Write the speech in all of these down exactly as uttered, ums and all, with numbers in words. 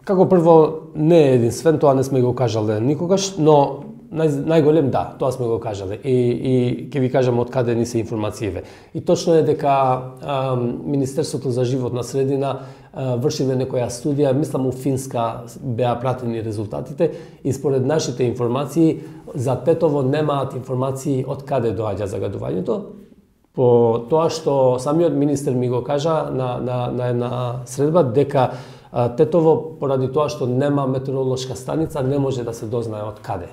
како прво не е единствен, тоа не сме го кажале никогаш, но нај, најголем да, тоа сме го кажале. И, и ќе ви кажам од каде ни се информациите. И точно е дека а, Министерството за животна средина а, вршиле некоја студија, мислам у Финска беа пратени резултатите и според нашите информации за Тетово немаат информации од каде доаѓа загадувањето. По тоа што самиот министер ми го кажа на, на, на една средба дека Тетово, поради тоа што нема метеоролошка станица, не може да се дознае од каде.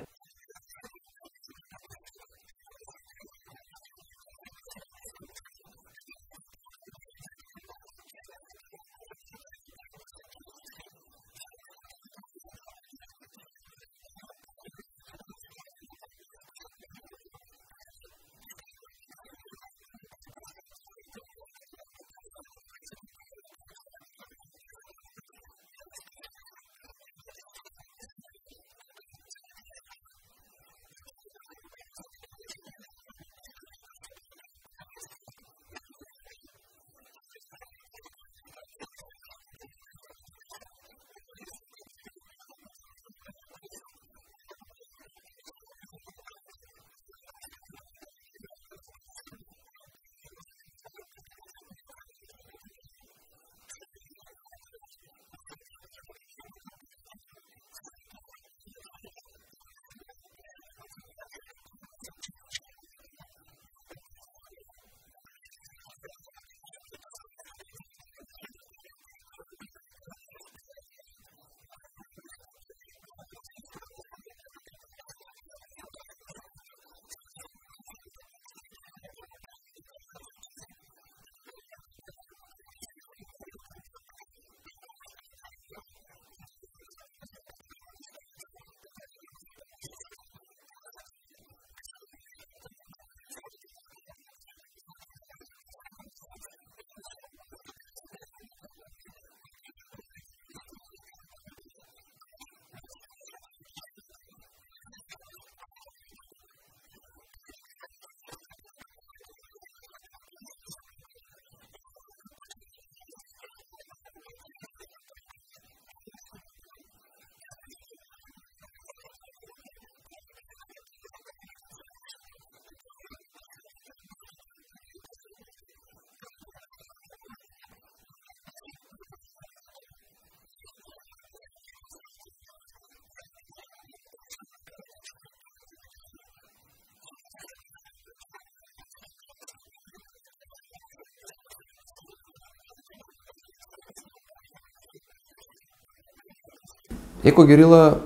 Екогерила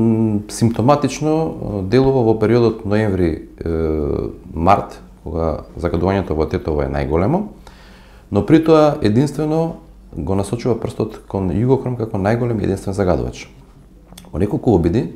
симптоматично делува во периодот ноември-март, кога загадувањето во Тетово е најголемо, но при тоа единствено го насочува прстот кон југохром како најголем единствен загадувач. Во неколку обиди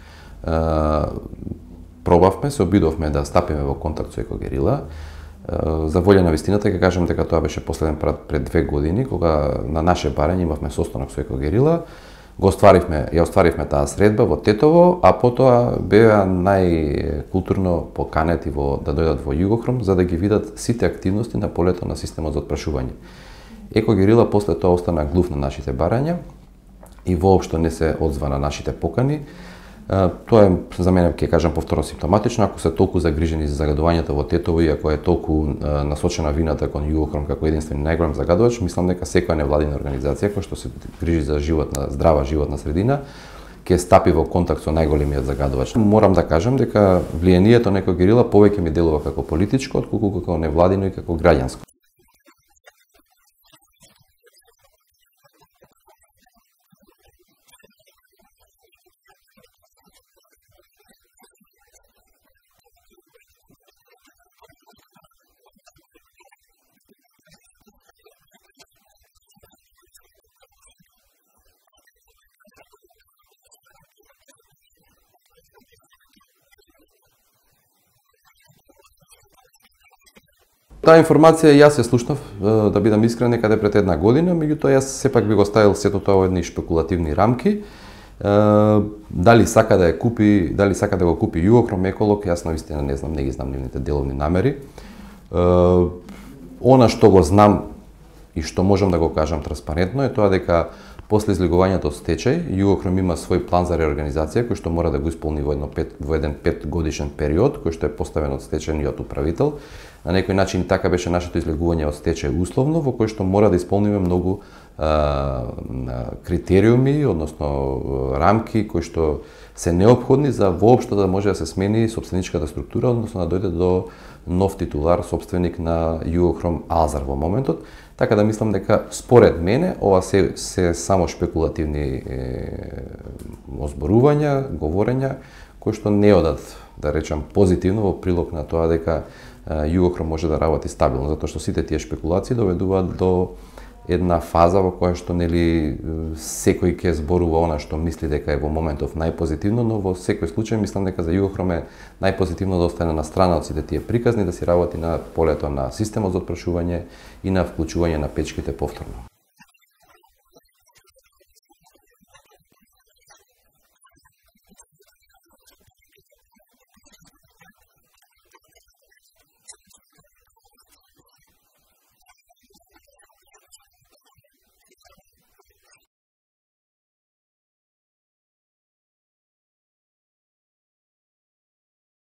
пробавме, се обидовме да стапиме во контакт со екогерила. За волја на вистината ќе кажам дека тоа беше последен пат пред две години, кога на наше барање имавме состанок со екогерила. Го остваривме, ја остваривме таа средба во Тетово, а потоа беа најкултурно поканети во да дојдат во Југохром за да ги видат сите активности на полето на системот за отпрашување. Екогерила после тоа остана глув на нашите барања и воопшто не се одзва на нашите покани. Тоа е за мене, ќе кажам повторно, симптоматично. Ако се толку загрижени за загадувањето во Тетово и ако е толку насочена вината кон Југохром како единствен најголем загадувач, мислам дека секоја невладина организација која што се грижи за животна, здрава животна средина, ќе стапи во контакт со најголемиот загадувач. Морам да кажам дека влијанието на екогерила повеќе ми делува како политичко, отколку како невладино и како граѓанско. Таа информација јас ја слушнав, да бидам искрен, некаде пред една година, меѓутоа јас сепак би го ставил сето тоа во едни шпекулативни рамки. Дали сака да ја купи, дали сака да го купи Југохром еколог, јас навистина не знам, не ги знам нивните деловни намери. Она што го знам и што можам да го кажам транспарентно е тоа дека После излегувањето од стечај, Југохром има свој план за реорганизација кој што мора да го исполни во, едно пет, во еден петгодишен период, кој што е поставен од стечајниот управител. На некој начин така беше нашето излегување од стечај условно, во кој што мора да исполниме многу а, критериуми, односно рамки кои што се неопходни за воопшто да може да се смени собственичката структура, односно да дојде до нов титулар, собственик на Југохром Азар во моментот. Така да мислам дека според мене ова се, се само шпекулативни е, озборувања, говорења кои што не одат, да речам, позитивно во прилог на тоа дека Југохром може да работи стабилно, затоа што сите тие шпекулации доведуваат до една фаза во која што нели секој ќе зборува она што мисли дека е во моментов најпозитивно, но во секој случај мислам дека за Југохром е најпозитивно да остане на страна од сите тие приказни, да си работи на полето на системот за отпрашување и на вклучување на печките повторно.